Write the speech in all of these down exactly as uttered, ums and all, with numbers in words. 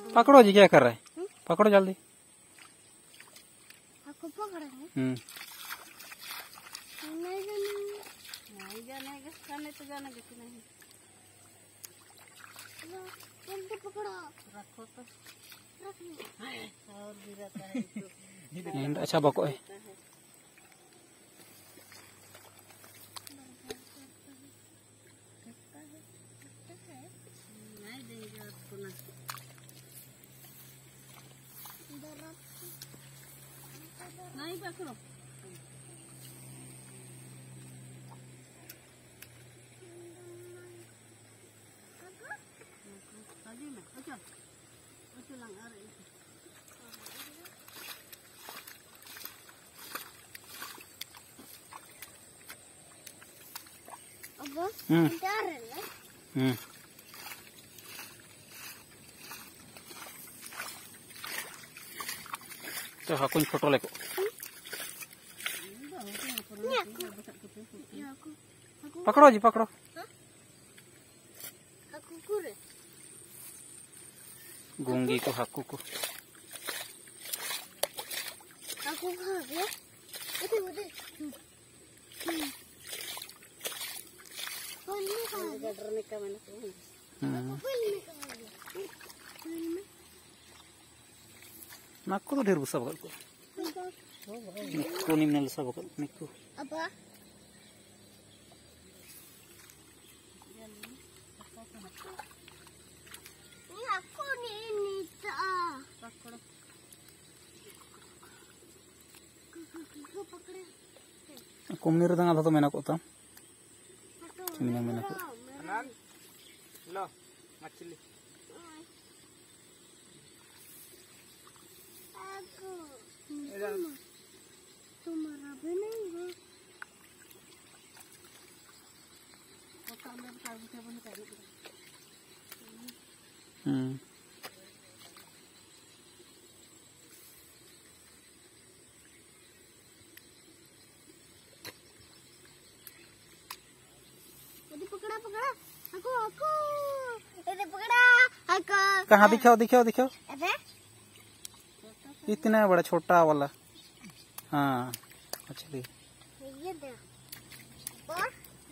पकड़ो जी, क्या कर रहे हैं? पकड़ो जल्दी। आपको पकड़ेंगे? हम्म नहीं जानेंगे, नहीं जानेंगे, जाने तो जानेंगे कि नहीं। जल्दी पकड़ो, रखो तो और भी रहता है। अच्छा बको है। नहीं देंगे आपको ना। नहीं पकड़ो। हम्म हम्म तो हाकुन फोटो लेको पकड़ो जी, पकड़ो। गूंगी को, हाकू को। हाकू कहाँ गया? उधर उधर। डरने का मैंने नाक तो ढेर बुसा बकल को निक्को निम्न लसा बकल निक्को apa ini aku nih ini tak pakar कुमनीर दंगा था तो मैंने को था चिमनी मैंने को लो मछली aku तुम्हारा भी नहीं है वो अंदर का भी बंद कर दो। हम्म पकड़ा पकड़ा aku aku itu पकड़ा aku कहाँ दिखाओ दिखाओ दिखाओ अबे इतना बड़ा छोटा वाला हाँ मछली ये दे और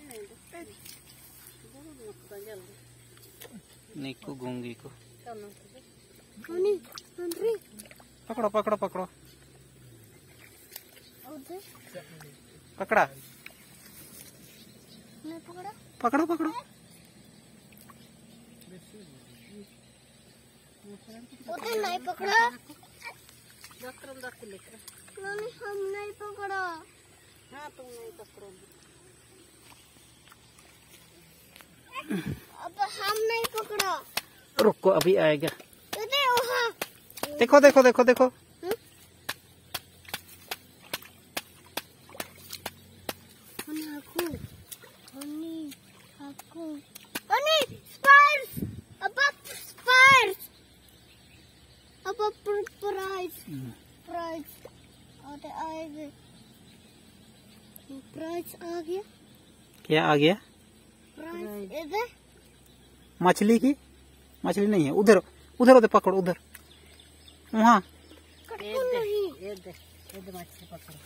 निक्को गूंगी को कौनी तंत्री पकड़ो पकड़ो पकड़ो उधर पकड़ा नहीं पकड़ा पकड़ो पकड़ो उधर नहीं पकड़ा नहीं हम नहीं पकड़ा हाँ तुम नहीं पकड़ो अब हम नहीं पकड़ा रुको अभी आएगा उधर वहाँ देखो देखो देखो देखो प्राइस आ गया क्या आ गया प्राइस मछली की मछली नहीं है उधर उधर उधर पकड़ो उधर वहाँ मछली पकड़ो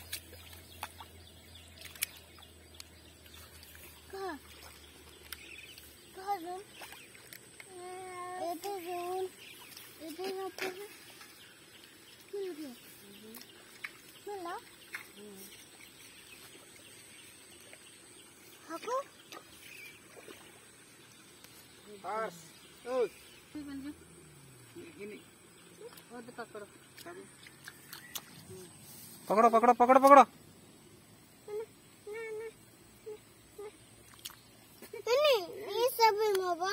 कहाँ कहाँ इधर इधर मिल गया मिला हाको बस ओ ini oh pकड़ो पकड़ो पकड़ो पकड़ो पकड़ो ini ini सब बाबा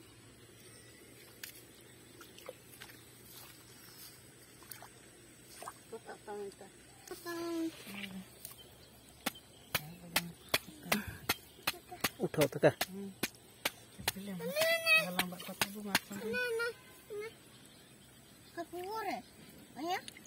उठाओ तो क्या Apa